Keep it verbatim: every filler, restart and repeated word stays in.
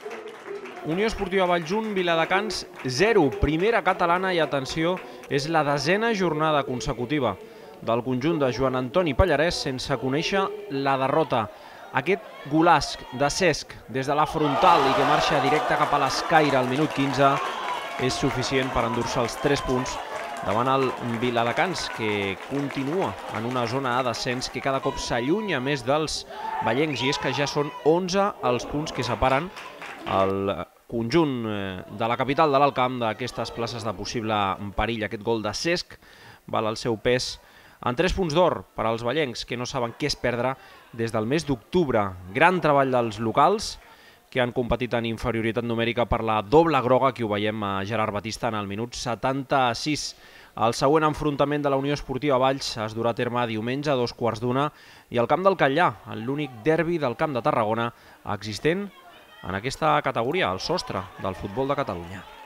Unió Esportiva Valljunt, Viladecans, zero. Primera catalana i, atenció, és la desena jornada consecutiva del conjunt de Joan Antoni Pallarès sense conèixer la derrota. Aquest golaç de Cesc des de la frontal i que marxa directe cap a l'escaire al minut quinze és suficient per endur-se els tres punts davant el Viladecans, que continua en una zona de descens que cada cop s'allunya més dels vallencs, i és que ja són onze els punts que separen el conjunt de la capital de l'Alt Camp d'aquestes places de possible perill. Aquest gol de Cesc val el seu pes en tres punts d'or per als vallencs, que no saben què és perdre des del mes d'octubre. Gran treball dels locals, que han competit en inferioritat numèrica per la doble groga, que ho veiem a Gerard Batista en el minut setanta-sis. El següent enfrontament de la Unió Esportiva Valls es durà a terme diumenge a dos quarts d'una i al Camp del Catllà, en l'únic derbi del Camp de Tarragona existent en aquesta categoria, al sostre del futbol de Catalunya.